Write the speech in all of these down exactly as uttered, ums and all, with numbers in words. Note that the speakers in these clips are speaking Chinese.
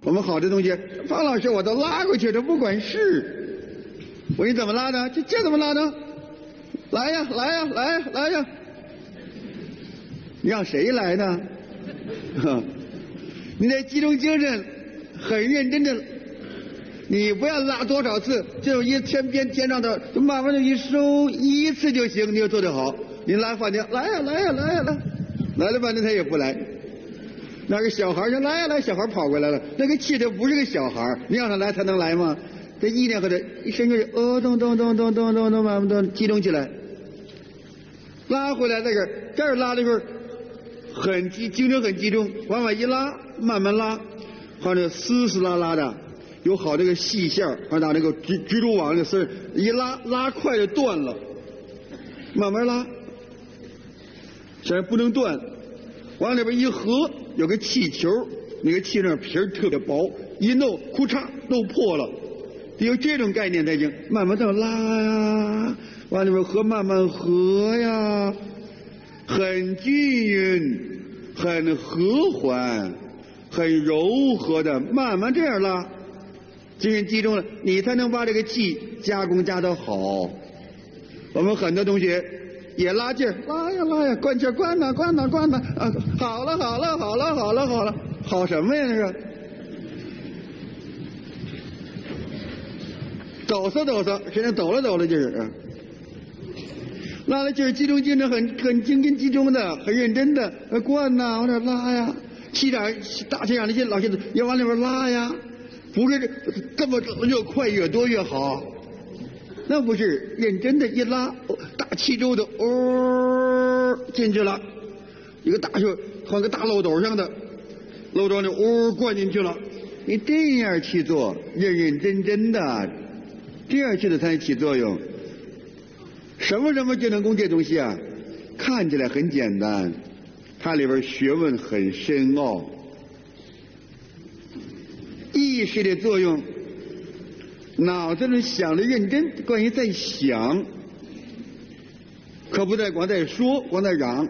我们好的同学，方老师我都拉过去，这不管事。我说你怎么拉的？这这怎么拉呢？来呀，来呀，来呀，来呀！让谁来呢？你得集中精神，很认真的。你不要拉多少次，就一天边天上的，慢慢的一收，一次就行，你就做得好。你拉半天，来呀，来呀，来呀，来，来了半天他也不来。那个小孩说来呀来，小孩跑过来了。那个气他不是个小孩，你让他来，他能来吗？这意念和他一伸出去，哦，咚咚咚咚咚咚咚，慢慢的集中起来，拉回来那个这儿拉的时候很集精神很集中，往外一拉，慢慢拉，好像丝丝拉拉的，有好这个细线儿，好像那个蜘蜘蛛网那个丝一拉拉快就断了，慢慢拉，现在不能断，往里边一合，有个气球，那个气那皮儿特别薄，一弄，库嚓弄破了。有这种概念才行，慢慢的拉呀，往里边合，慢慢合呀，很均匀，很和缓，很柔和的，慢慢这样拉，精神集中了，你才能把这个气加工加得好。我们很多同学也拉劲儿，拉呀拉呀，灌气儿，灌呐灌呐灌呐，啊，好了好了好了好了好了，好什么呀那是？抖擞抖擞，身上抖了抖了劲儿啊，拉了劲儿，集中精神很很精神集中的，很认真的，灌呐，往这拉呀，气点大气上的劲，老些子也往里边拉呀，不是这么越快越多越好，那不是认真的，一拉，大气周的哦进去了，一个大就像个大漏斗上的，漏斗里哦灌进去了，你这样去做，认认真真的。这样去的才能起作用。什么什么技能功这东西啊，看起来很简单，它里边学问很深奥。意识的作用，脑子里想的认真，关于在想，可不在光在说，光在嚷。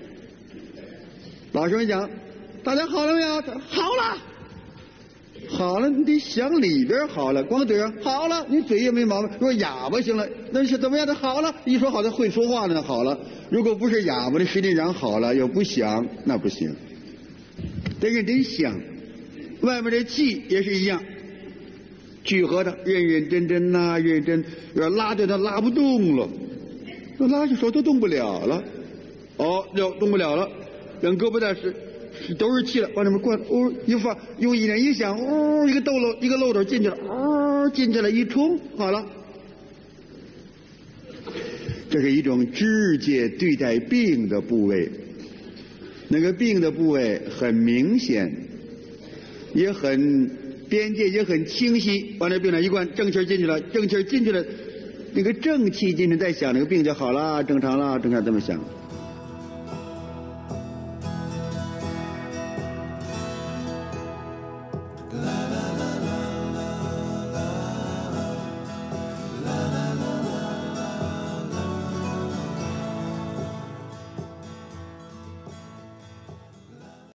老师们讲，大家好了没有？好了。好了，你得想里边好了，光嘴上好了，你嘴也没毛病。如果哑巴行了，那是怎么样的好了？一说好的会说话呢，好了。如果不是哑巴的，实际上好了，又不想，那不行。得认真想，外面的气也是一样，聚合的，认认真真呐、啊，认真。要拉着它拉不动了，那拉着手都动不了了。哦，要动不了了，两胳膊在是。都是气了，往里面灌，哦，一放，用意念一想，哦，一个漏漏，一个漏斗进去了，哦，进去了，一冲，好了。这是一种直接对待病的部位，那个病的部位很明显，也很边界也很清晰，往这病上一灌，正气进去了，正气进去了，那个正气进去，再想那个病就好了，正常了，正常这么想。